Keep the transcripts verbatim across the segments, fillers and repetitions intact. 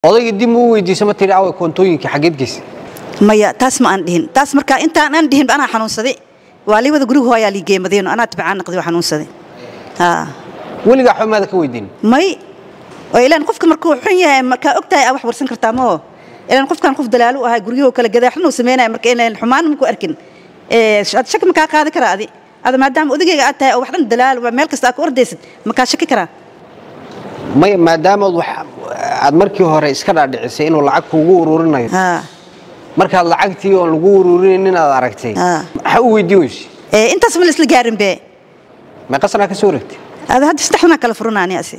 odayga dib uu weydiisay ma tiri aw koontooyinka xageed geys maya taas ma aan dhihin taas marka intaan aan dhihin bana xanuunsaday waa liwada guriga hooyaa li geemadeen ana tabcaan naqdi xanuunsaday ha waliga xumaada ka weydiin may oo ilaan qofka markuu xun yahay marka ogtahay wax warsan kartaa ma ilaan qofkan qof dalaalo ah guriga kala gadaxno sameynay marka inaan xumaan ma ku arkin ee shak ma ka qaadi karaa adi ada maadaama odagayga aad tahay oo wax dhan dalaal waa meel kasta ku ordaysid ma ka shaki karaa may maadaama wax aad markii hore iska dhaadhicisay inuu lacag kugu ururinayo ha marka lacagtii oo lagu ururinay aad aragtay waxa uu weydiiyay ee intaas ma isla gaarin be ma qasana ka soo ragtay هذا هذا استحنا كلا فرناني أسي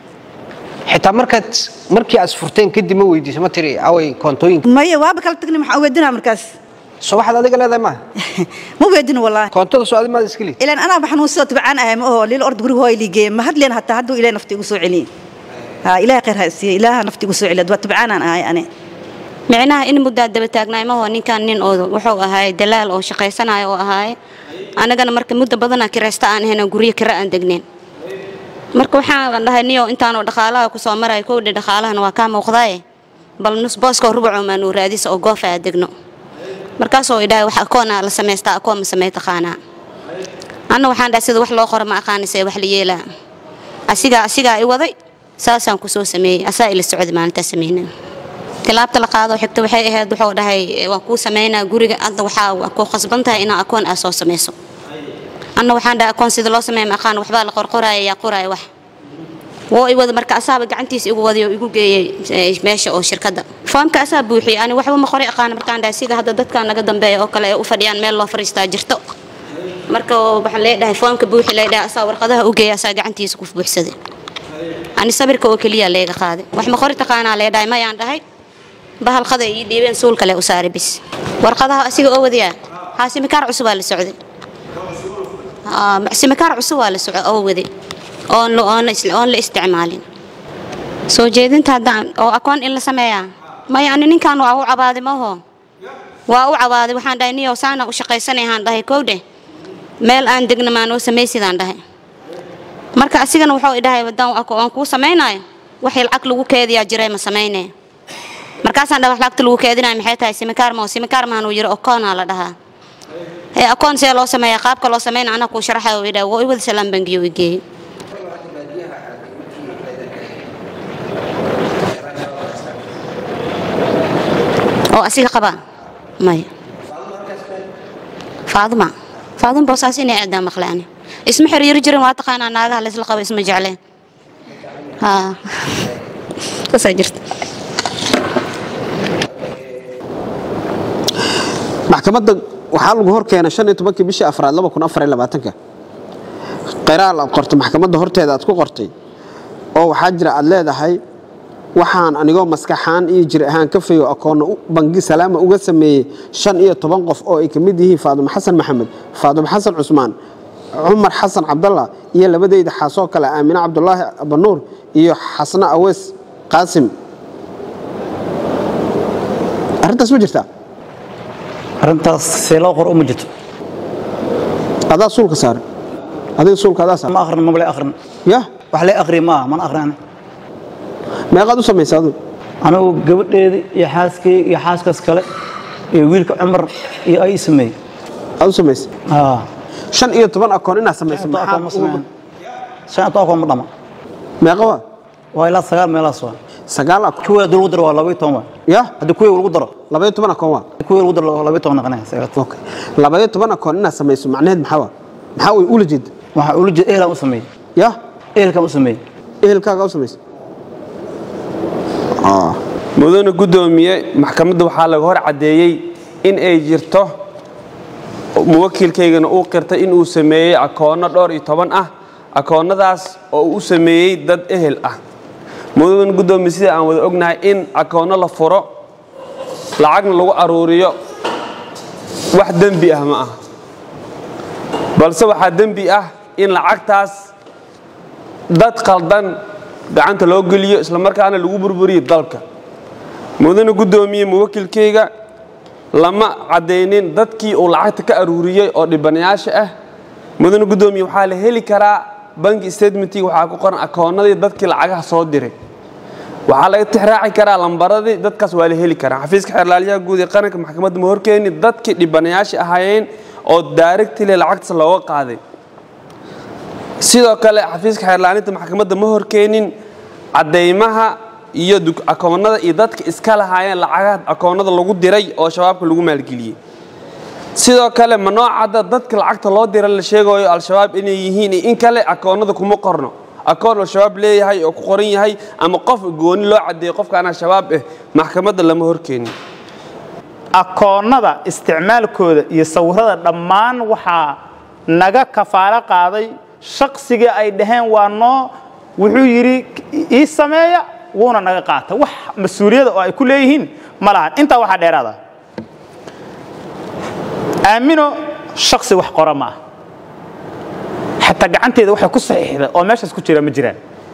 حتى مركز مركي أسفرتين كدي ما ويدي سما تري أوي كونتوين ما يوابك هل تقني محاودنا مركز صباح هذا قال هذا ما مو بيدنا والله كونتو سؤال ما تسكلي إلى أنا بحنوس تبعنا أهم هو للأرض قريه هاي اللي جيم ما هاد لين حتى هدو إلى نفتي وسوعلين ها إله غير هالسي إله نفتي وسوعلين دوا تبعنا أنا هاي أنا معناها إن مدة دبتاعنا ما هو إن كان نين أو وحوق هاي دلال أو شقي سنة أو هاي أنا جانا مركب مدة بدنا كرستان هنا قريه كرا دقنين marka waxaan dhahay niyo intaan oo dhaqaalaha ku soo maray ku dhaqaalahana waa ka muuqday bal nus booska rubuc ma nuu raadis oo goof ah degno markaas oo idaay wax akoona la sameystaa akoon ma sameeyta qaana anna waxaan dhahay sida wax loo qoro ma aqaanisay wax la yeelaa asiga asiga ay waday saasaan ku soo sameeyay asaa ila socod maalinta sameeyna talaabta la qaado xigta waxay ahayd wuxuu dhahay waan ku sameeynaa guriga adda waxa ku qasbantahay in akoon ah soo sameeyso أنا وحنا أكون سيد الله سماه مكان وحبال القرقرة يا قرى وح وإيوه مركز أصاب قعنتيس إيوه يقول جي ماشي أو شركة فهم كأساب بوحي أنا وحبا مخري أقان مركان دا سيد هذا دت كان قدام بيا أكله وفريان مال الله فريستا جرتو مركز بحلي ده فهم كبوحي لا ده أصاب ورقدها وجي أصاب قعنتيس كوف بحسده أنا صبر كوكلية ليه خاذ وح مخري تقان عليه دايما يعني هاي بهالخذ يدي بين سول كله وساري بس ورقدها أسيق أو ذي هاسي مكان عصبة للسعودي آه سمكار عصوة للسعود أو وذي أون لو أون أون لاستعمالين سو جيدين تهدان أو أكون إلا سمايا ما يعني إن كانوا أو عبادي ما هو وأو عبادي وحنا دايني وسانا وشقي سنة هان كودة ميل أن دقنا ما نو سميسي دان ده مركا أسيغن وحو إداهي ودان أكو أنكو سمينا وحي العقل وكيدي يا جري ما سمينا مركا سان وحي العقل وكيدنا محيطها سمكار ما سمكار ما نو يرى أكون على ده أكون سيا لو سمايا قابك لو سمينا أنا كو شرحه ويدا ويود سلام بنجي ويجي أو أسيل قبا ماي فاطمة فاطمة بوساسيني أعدام مخلاني اسم حرير جرم واتقانا ناقها لسل قبا اسم جعلين ها تسجرت محكمة waxaa lagu hor keenay shan iyo toban bishii afraad laba kun afar iyo labaatan qiraal aad qortay maxkamadda horteeda aad ku qortay oo waxa jira aad leedahay waxaan anigoo maskaxaan iyo jir ahaan ka fayo akoon bangi salaama uga sameeyay shan iyo toban qof oo ay kamid yihiin Faadimo Xasan Maxamed Faadimo Xasan Cusmaan Umar Xasan Cabdalla iyo labadayda xaasoo kale Aamina Cabdullaahi Abanuur iyo Xasna Awees Qaasim arintaas ma jirtaa أرنتاس سيلو قر أم جت هذا سول كسر هذا سول كذا صار ما آخرنا ما بلا آخرنا يا وحلي آخري ما ما آخرنا ما قادو سمي سادو أنا قبل يحاسك يحاسك سكلا يويلك عمر أي سمي أو سميس آه شن إيه طبعا أكون إنها سمي سمي شن أتوقع مدام ما قوا وإلا سجال ما لا سوا سجال أكو كوي درودر ولا بيتهم يا هذا كوي ولودر لا بيتهم أكون كوي ولودر ولا بيتهم قناه سجال أوكي لا بيتهم أكون إنها سمي سمي معناه محاول محاول يقول جد محاول جد إيه لا مسمي يا إيه لك مسمي إيه لك أو سمي آه مدن قدومية محكمة وحالة غير عادية إن أجرته موكل كيجن أو قرت إن أو سمي أكون دار طبعا أه أكون داس أو سمي ضد أهل أه مدن قدومية سيد أنا وأقنع إن أكون الله فرق لعقنا لو أروريو واحد دم بيه معه بل سوى حد دم بيه إن لعقتاس ضد قلدان gacanta loo geliyo isla markaana lagu burburiyo dalka mudane gudoomiye muwakilkayga lama cadeynin dadkii uu lacagta ka aruuriyay oo dhibanayaasha ah mudane gudoomiye waxa la heli karaa bank statementii waxa ku qoran akoonadii dadkii lacagaha soo diray waxaa laga tixraaci karaa lambaradii dadkaas waa la heli karaa xafiiska xeerlaaliyaha guud ee qaranka maxkamadda ma horkeeni dadkii dhibanayaasha ahaayeen oo directly lacagtaas looga qaaday sidoo kale xafiiska xeerlaalinta maxkamadda ma horkeenin cadeymaha iyo akoonada iyo dadka iska lahaayeen lacagaha akoonada lagu diray oo shabaabka lagu maalgeliyay sidoo kale ma noocada dadka lacagta loo diray la sheegayo al-shabaab inay yihiin in kale akoonada kuma qorno akoon al-shabaab leeyahay oo ku qoran yahay ama qof gooni loo cadeeyo qofka aan shabaab ah maxkamadda lama horkeenin akoonada isticmaalkooda iyo sawirada dhammaan waxa naga kafaalo qaaday shaqsiga ay dhaheen waa noo wuxuu yiri ii sameeya wuuna naga qaata wax mas'uuliyada oo ay ku leeyihiin ma lahan inta waxa dheeraada aamino shaqsi wax qorama حتى gacanteeda waxa ku saxiixday oo meeshaas ku jira ma jiraan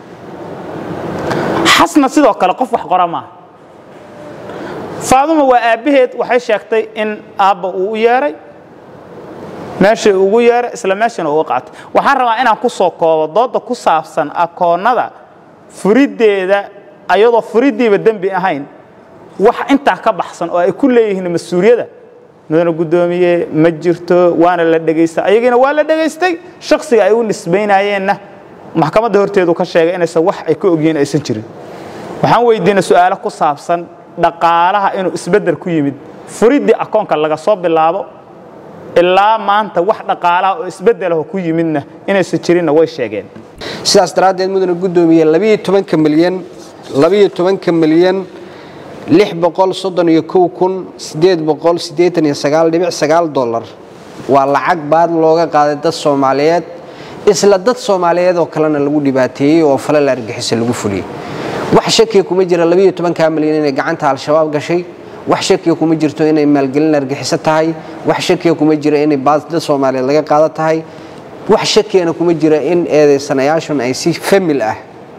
xasna sidoo kale qof wax qorama faaduma waa aabaheed waxay sheegtay in aabba uu u yeeray meesha ugu yeeray isla meeshana uu qaatay waxaan rabaa inaan ku soo koobo dooda ku saabsan akoonada furideeda ayadoo furidiiba dambi ahayn wax inta ka baxsan oo ay ku leeyihiin mas'uuliyada mudana gudoomiye ma jirto waana la dhageystay ayagina waa la dhageystay shaqsiga ay u nisbeynayeenna maxkamadda horteedu ka sheegay inaysan wax ay ku ogyihiin aysan jirin waxaan weydiinay su'aalo ku saabsan dhaqaalaha inuu isbedel ku yimid furidii akoonka laga soo bilaabo ilaa maanta wax dhaqaalaha oo isbedel ah ku yimidna inaysan jirin way sheegeen sidaas daraadeed mudana gudoomiye laba iyo toban milyan laba iyo toban milyan lix boqol soddon iyo kow kun sideed boqol siddeetan iyo sagaal dhibic sagaal dollar waa lacag baad looga qaaday dad Soomaaliyeed isla dad Soomaaliyeed oo kalena lagu dhibaateeyay oo falal argagixis lagu fuliyay wax shaki kuma jira laba iyo toban milyan inay gacanta al-shabaab gashay wax shaki kuma jirto inay maalgelin argagixis tahay wax shaki kuma jira inay baad dad Soomaaliyeed laga qaado tahay wax shaki kuma jira in eedeysanayaashan ay si famil ah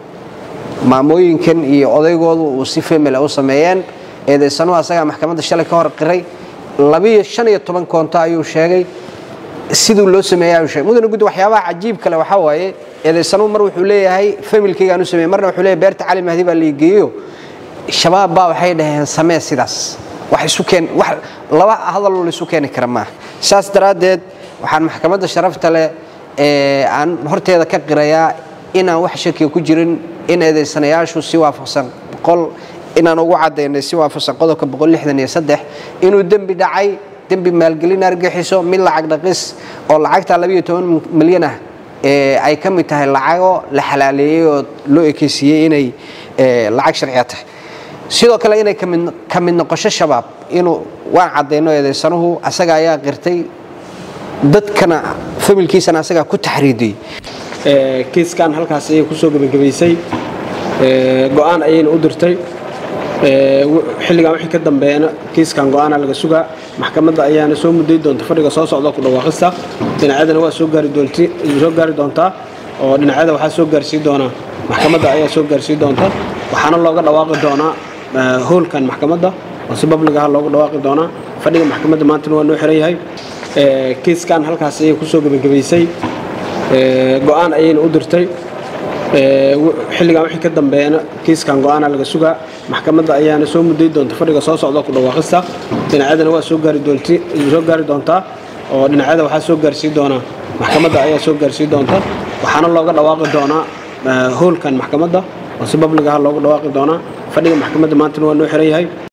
maamooyinkan iyo odaygoodu uu si family u sameeyeen eedeysano asaga maxkamadda shalay ka hor qiray laba iyo shan iyo toban koonto ayuu sheegay sidoo loo sameeyay ayuu sheegay mudana gud waxyaabaha cajiib kale waxa waaye eedeysano mar wuxuu leeyahay familkayga aanu sameeyay marna wuxuu leeyahay beerta cali mahdi baa la geeyo shabaab baa waxay dhaheen samee sidaas wax isu keen wax laba hadal loo isu keen kara ma saas daraadeed waxaan maxkamadda sharafta leh ee aan horteeda ka qirayaa inaan wax shaki ku jirin in eedeysanayaashu si waafaqsan qol inaan ugu cadeynay si waafaqsan qodobka boqol lixdan iyo saddex inuu dambi dhacay dambi maalgelin argaxiso mid lacag dhaqis oo lacagta laba iyo toban milyan ah ee ay ka mid tahay lacago la xalaaleeyay oo loo ekeysiyay inay lacag sharci ah sidoo kale inay ka mid ka mid noqosho shabaab inuu waan cadeyno eedeysanuhu asaga ayaa qirtay dadkana familkiisana asaga ku taxriidiyay kiiskan halkaas ay ku soo gabagabaysay go'aan ayayna u dirtay xilligan wixii ka dambeeyana kiiskan go'aana laga sugaa maxkamadda ayaana soo muday doonta fadhiga soo socda ku dhawaaqista dhinacyadana waa soo gaari doontii soo gaari doontaa oo dhinacyada waxa soo gaarsiin doona maxkamadda ayaa soo gaarsiin doonta waxaana looga dhawaaqi doonaa hoolkan maxkamadda oo si public ah looga dhawaaqi doonaa fadhiga maxkamadda maanta waa noo xiran yahay kiiskan halkaas ay ku soo gabagabaysay go'aan ayayna u dirtay xilligan wixii ka dambeeyana kiiskan go'aana laga sugaa maxkamadda ayaana soo muday doonta fadhiga soo socda ku dhawaaqista dhinacyadana waa soo gaari doontii soo gaari doontaa oo dhinacyada waxa soo gaarsiin doona maxkamadda ayaa soo gaarsiin doonta waxaana looga dhawaaqi doonaa hoolkan maxkamadda oo si public ah looga dhawaaqi doonaa fadhiga maxkamadda maanta waa noo xiran yahay